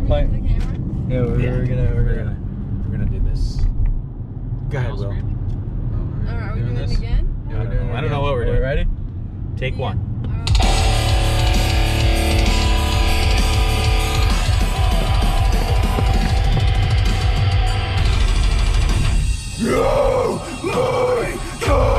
playing. The camera? Yeah, we're gonna do this. Go ahead, Will. Alright, are we doing it again? Yeah, I don't know what we're doing. Ready? Take one. Oh my God!